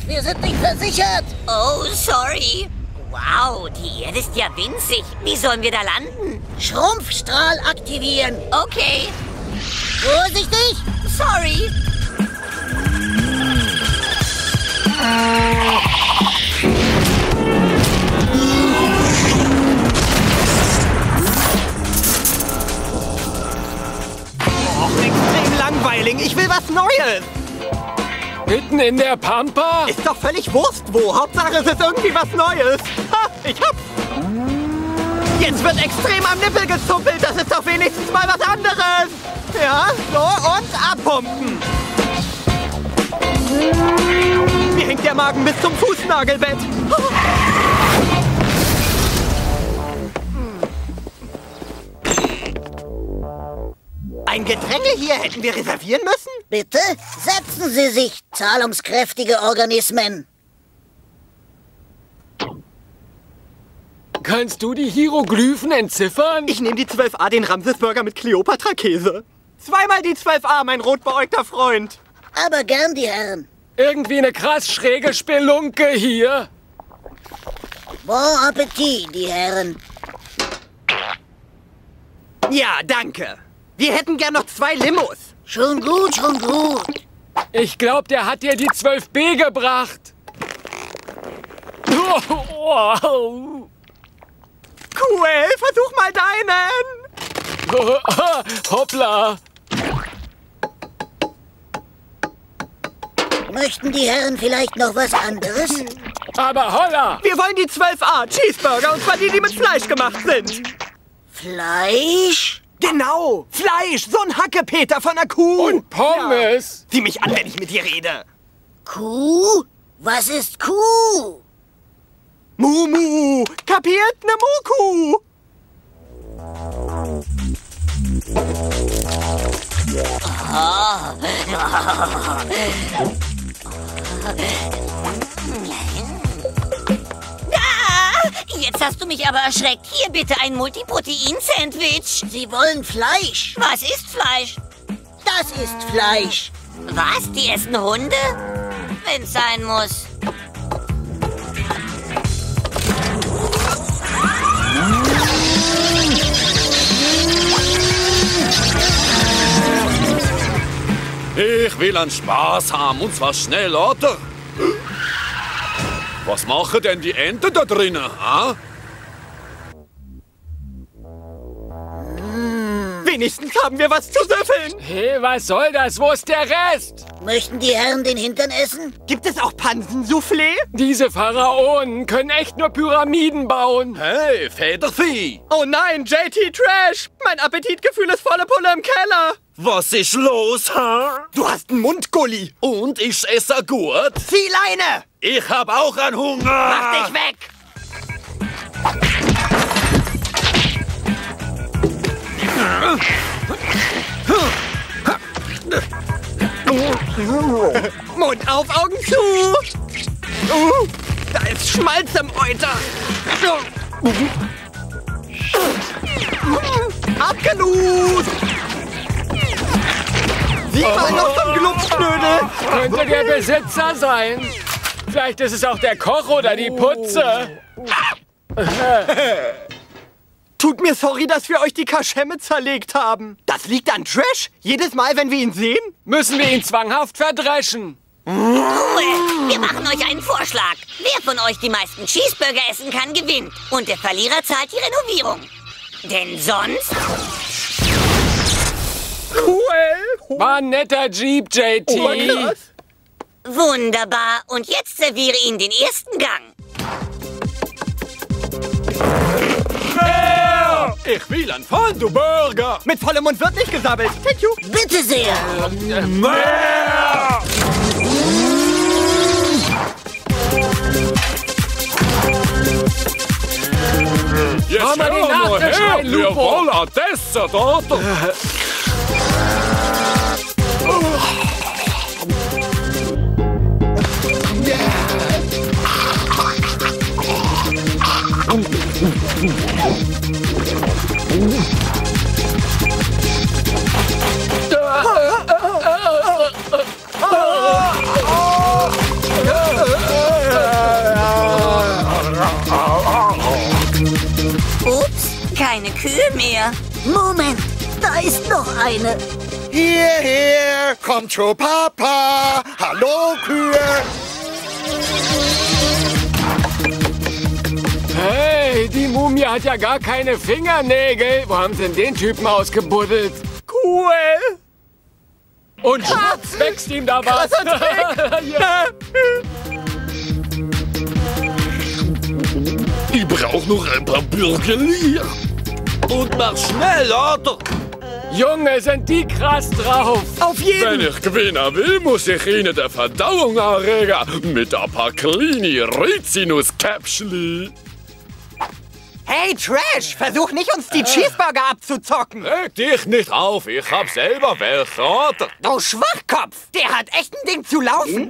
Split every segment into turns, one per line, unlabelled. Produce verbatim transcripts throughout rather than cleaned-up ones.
Wir sind nicht versichert.
Oh, sorry. Wow, die Erde ist ja winzig. Wie sollen wir da landen?
Schrumpfstrahl aktivieren.
Okay.
Vorsichtig.
Sorry.
Och, extrem langweilig. Ich will was Neues.
Mitten in der Pampa?
Ist doch völlig Wurst wo. Hauptsache es ist irgendwie was Neues. Ha, ich hab's. Jetzt wird extrem am Nippel gezuppelt. Das ist doch wenigstens mal was anderes. Ja, so und abpumpen. Mir hängt der Magen bis zum Fußnagelbett. Ein Gedränge hier hätten wir reservieren müssen?
Bitte setzen Sie sich, zahlungskräftige Organismen.
Kannst du die Hieroglyphen entziffern?
Ich nehme die zwölf a, den Ramsesburger mit Kleopatra-Käse. Zweimal die zwölf a, mein rotbeäugter Freund.
Aber gern, die Herren.
Irgendwie eine krass schräge Spelunke hier.
Bon Appetit, die Herren.
Ja, danke. Wir hätten gern noch zwei Limos.
Schon gut, schon gut.
Ich glaube, der hat dir die zwölf b gebracht. Oh,
Cool, versuch mal deinen.
hoppla.
Möchten die Herren vielleicht noch was anderes?
Aber holla.
Wir wollen die zwölf a Cheeseburger, und zwar die, die mit Fleisch gemacht sind.
Fleisch?
Genau, Fleisch, so ein Hackepeter von einer Kuh.
Und Pommes.
Ja. Sieh mich an, wenn ich mit dir rede.
Kuh? Was ist Kuh?
Mumu, kapiert? Ne Muku.
Jetzt hast du mich aber erschreckt. Hier bitte ein Multiprotein-Sandwich.
Sie wollen Fleisch?
Was ist Fleisch?
Das ist Fleisch.
Was? Die essen Hunde? Wenn's sein muss.
Ich will einen Spaß haben, und zwar schnell, oder? Was machen denn die Enten da drinnen, ha?
Wenigstens haben wir was zu süffeln.
Hey, was soll das? Wo ist der Rest?
Möchten die Herren den Hintern essen?
Gibt es auch Pansensoufflé?
Diese Pharaonen können echt nur Pyramiden bauen.
Hey, Federvieh!
Oh nein, J T Trash! Mein Appetitgefühl ist volle Pulle im Keller.
Was ist los, ha?
Du hast einen Mundgulli.
Und ist es auch gut?
Zieh Leine!
Ich hab auch einen Hunger!
Mach dich weg! Mund auf, Augen zu! Uh, da ist Schmalz im Euter! Abgelust! Sieh mal noch zum Glubschknödel!
Könnte der Besitzer sein. Vielleicht ist es auch der Koch oder die Putze.
Tut mir sorry, dass wir euch die Kaschemme zerlegt haben. Das liegt an Trash? Jedes Mal, wenn wir ihn sehen?
Müssen wir ihn zwanghaft verdreschen.
Ruhe! Wir machen euch einen Vorschlag. Wer von euch die meisten Cheeseburger essen kann, gewinnt. Und der Verlierer zahlt die Renovierung. Denn sonst...
Cool!
War ein netter Jeep, J T.
Oh, krass.
Wunderbar. Und jetzt serviere ihn den ersten Gang.
Ich will einen Fondue-Burger!
Mit vollem Mund wird nicht gesabbelt. Thank you.
Bitte sehr.
Mehr! Jetzt
Komm mal die
hör mal
Nachtisch
her,
rein,
wir
Lupo.
wollen ein Dessert, oder?
Kühe mehr.
Moment, da ist noch eine.
Hierher, kommt zu Papa. Hallo, Kühe.
Hey, die Mumie hat ja gar keine Fingernägel. Wo haben sie denn den Typen ausgebuddelt?
Cool.
Und schwupps, wächst ihm da was. Ja.
Ich brauch noch ein paar Bürgerlier. Und mach schnell, oder?
Junge, sind die krass drauf.
Auf jeden.
Wenn ich gewinnen will, muss ich ihnen der Verdauung anregen. Mit ein paar kleinen Rizinuskäppchen.
Hey, Trash, versuch nicht, uns die Cheeseburger abzuzocken.
Reg dich nicht auf, ich hab selber welche, oder?
Du Schwachkopf, der hat echt ein Ding zu laufen.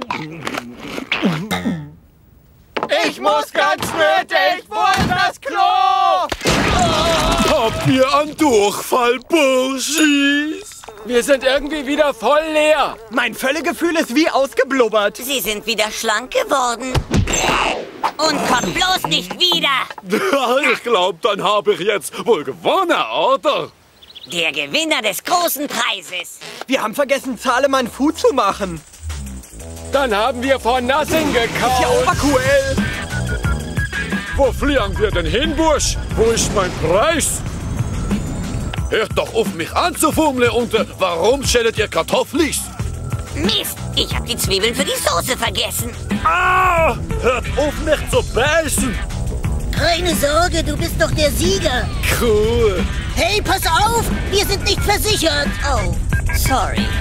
Ich muss ganz nötig, wo ist das Klo?
Habt ihr einen Durchfall, Burschis?
Wir sind irgendwie wieder voll leer.
Mein Völlegefühl ist wie ausgeblubbert.
Sie sind wieder schlank geworden. Und kommt bloß nicht wieder.
Ich glaub, dann habe ich jetzt wohl gewonnen, oder?
Der Gewinner des großen Preises.
Wir haben vergessen, Zahlemann Food zu machen.
Dann haben wir von Nothing
Ja,
gekauft.
obercool.
Wo fliegen wir denn hin, Bursch? Wo ist mein Preis? Hört doch auf, mich anzufummeln und äh, warum schält ihr Kartoffelis?
Mist, ich habe die Zwiebeln für die Soße vergessen.
Ah! Hört auf, mich zu beißen!
Keine Sorge, du bist doch der Sieger.
Cool!
Hey, pass auf, wir sind nicht versichert.
Oh, sorry.